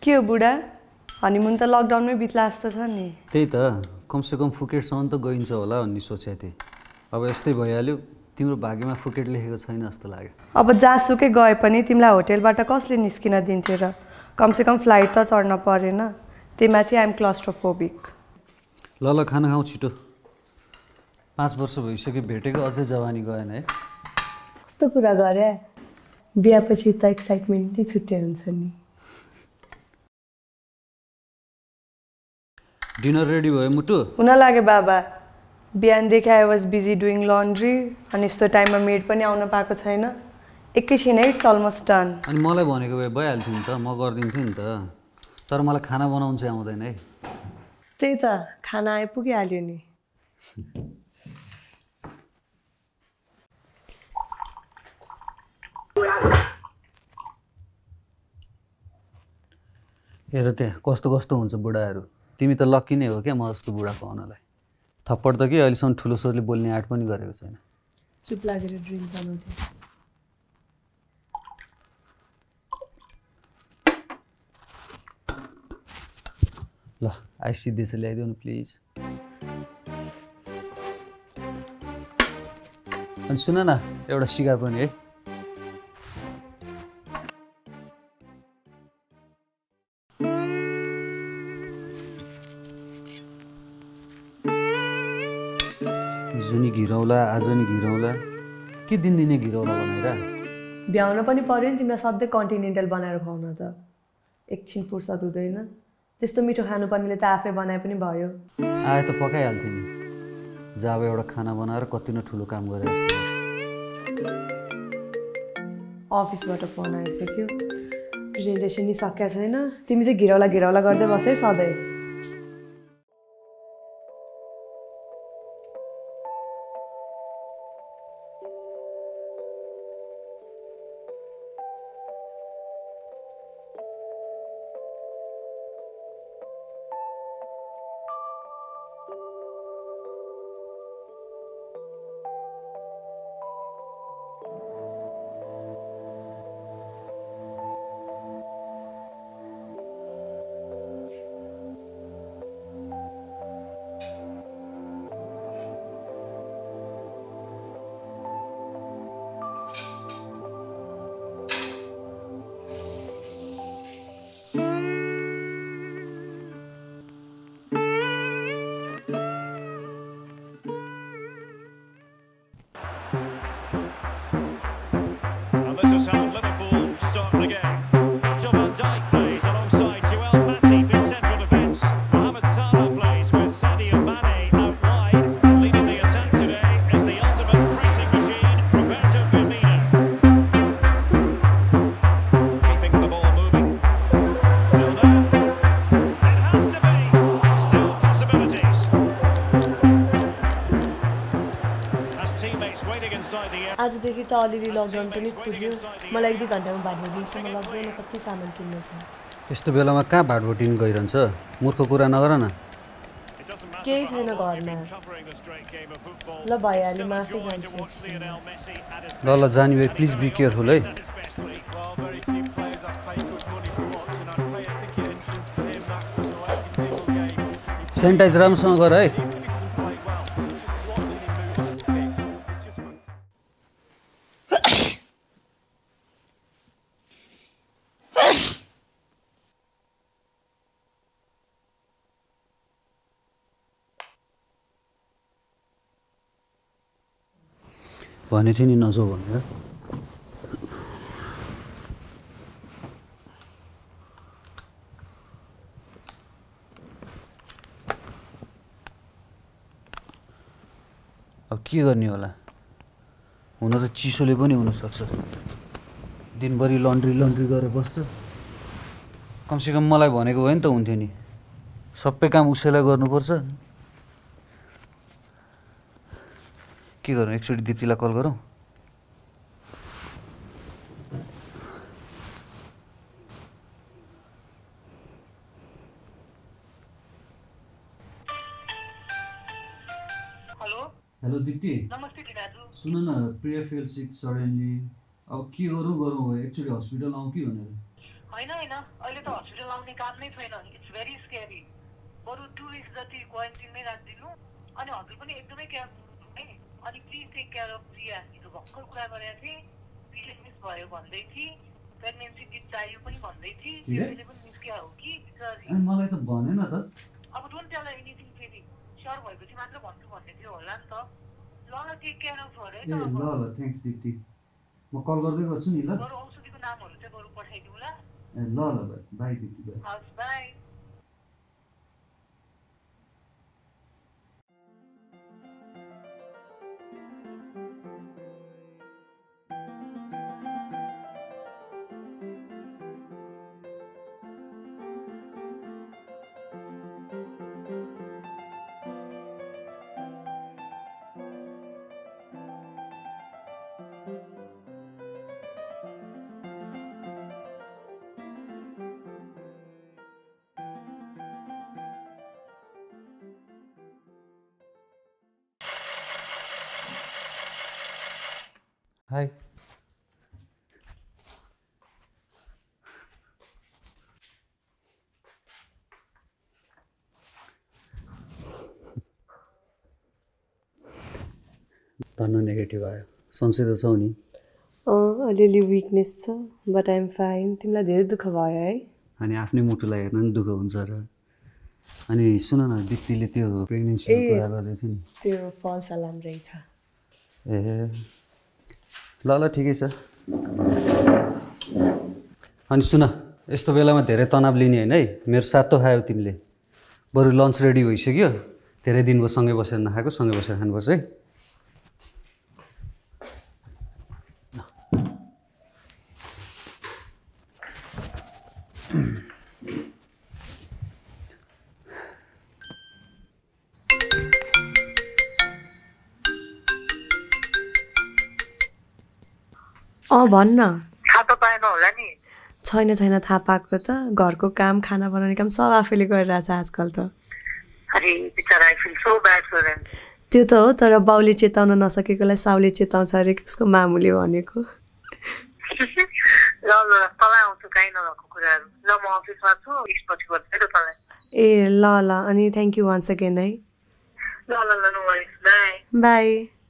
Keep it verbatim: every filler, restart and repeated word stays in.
के हो बुढा हनीमुन त लकडाउनमै बित्ला जस्तो छ नि त्यही त कमसेकम फुकेटसम्म त गइन्छ होला भन्ने सोचेको थिएँ अब यस्तै भइहाल्यो तिम्रो भाग्यमा फुकेट लेखेको छैन जस्तो लाग्यो अब जहाँसुकै गए पनि तिमीलाई होटेलबाट कसले निस्किन दिन्थ्यो र कमसेकम फ्लाइट त चढ्न परेन त्यही माथि आइएम क्लस्ट्रोफोबिक ल ल खाना खाऊ छिटो पाँच वर्ष भइसक्यो भेटेको अझै जवानी गएन है कस्तो कुरा गरे बिहापछि त एक्साइटमेन्ट नै छुट्टै हुन्छ नि डिनर रेडी भयो मुटु हुन लाग्यो बाबा बिहानदेखि I was busy doing laundry अनि यस्तो टाइममा मेड पनि आउन पाएको छैन एकैछिनै इट्स अलमोस्ट डन अनि मलाई भनेको भए भइहाल्थ्यो नि त म गरिदिन्थेँ नि त तर मलाई खाना बनाउनु चाहिँ आउँदैन है त्यही त खाना आइपुगिहाल्यो नि हेर त्यहाँ कस्तो कस्तो हुन्छ बुढाहरू तिमी त लक्की नै हो क्या म जस्तो बुढा पाउनलाई थप्पड त के अहिलेसम्म ठुलो स्वरले बोल्ने आँट पनि गरेको छैन चुप लागेर ड्रिङ्क बनाउँथे ल आइस सिद्धेछ ल्याइदेऊ न प्लिज अनि सुन न एउटा सिगार पनि है हिजो नि घिरौला आज नि घिरौला के दिनदिनै घिरौला बनाएर भ्याउन पनि पर्यो नि तिमीलाई सधैँ कन्टिनेन्टल बनाएर खुवाउन त एकछिन फुर्सद हुँदैन त्यस्तो मिठो खानुपर्नेले त आफै बनाए पनि भयो आए त पकाइहाल्थ्यो नि जब एउटा खाना बनाएर कति न ठुलो काम गरे जस्तो अफिसबाट फोन आइसक्यो प्रेजेन्टेसन नि सकेको छैन तिमी चाहिँ घिरौला घिरौला गर्दै बस है सधैँ आजदेखि त अलिअलि लकडाउन पनि खुल्यो मलाई एक दुई घन्टामा भाटभुटिङसम्म लाग्दैन कति सामान किन्नु छ यस्तो बेलामा कहाँ भाटभुटिङ गइरहन्छ मूर्ख कुरा नगर न केही छैन घरमा ल भइहाल्यो म आफै जान्छु ल ल जानी भाइ प्लिज बी केयरफुल है सेनिटाइज राम्रोसँग गर है भनेको थिएँ नि नजाऊ भनेर अब के गर्ने होला हुन त चिसोले पनि हुनसक्छ दिनभरि लन्ड्री लन्ड्री गरेर बस्छ कमसेकम मलाई भनेको भए नि त हुन्थ्यो नि सबै काम उसैलाई गर्नुपर्छ के गरौँ एकचोटि दिप्तीलाई कल गरौँ हेलो हेलो दिप्ती नमस्ते दाजु सुन न प्रिया फेल सिक सडनली अब के गरौँ गरौँ भयो एकचोटि हस्पिटल आउँ कि भनेर होइन होइन अहिले त हस्पिटल आउने काम नै छैन इट्स भेरी स्केरी बरु टु विक्स जति क्वारेन्टिनमै राखिदिनु अनि हजुर पनि एकदमै केयरफुल है अनि please take care of Priya हिजो भर्खर कुरा गरेको थिएँ प्रिया मिस भयो भन्दै थिएँ प्रेग्नेन्सी किट चाहियो पनि भन्दै थिएँ त्यसले पनि मिस्किया हो कि मलाई त भनेन त अब डोन्ट टेल हर एनिथिङ फेरि स्योर भएपछि मात्र भन्छु भन्ने थियो होला नि त ल ल टेक केयर अफ हर है त ल ल थ्याङ्क्स दिप्ती म कल गर्दै गर्छु नि ल बरु औषधिको नामहरू चाहिँ बरु पठाइदिउँ ल ए ल ल भाइ बाई दिप्ती बाई हस् बाई हाई धन्न नेगेटिभ आयो सन्चै त छौ नि अँ अलिअलि विकनेस छ बट आइएम फाइन तिमीलाई धेरै दुःख भयो है अनि आफ्नै मुटुलाई हेर्न नि दुःख हुन्छ र अनि सुन न दिप्तीले त्यो प्रेग्नेन्सीको कुरा गर्दै थियो नि त्यो फल्स अलार्म रहेछ ए ल ल ठिकै छ अनि सुन यस्तो बेलामा धेरै तनाव लिने होइन है मेरो साथ त खायो तिमीले बरु लन्च रेडी भइसक्यो धेरै दिन भयो सँगै बसेर नखाएको सँगै बसेर खानुपर्छ है अँ भन्न थाहा त पाएन होला नि छैन छैन थाहा पाएको त घरको काम खाना बनाउने काम सब आफैले गरिरहेछ आजकल त अरे बिचारा I feel so bad for them त्यो त हो तर बाउले चेताउन नसकेकोलाई साउले चेताउँछ अरे उसको मामुले भनेको ल ल तँलाई आउँछु काहीँ नभएको कुराहरू ल म अफिसमा छु यसपछि गर्छु है त तँलाई ए ल ल अनि थ्याङ्क यू वान्स अगेन है ल ल ल नो वरिज बाई बाई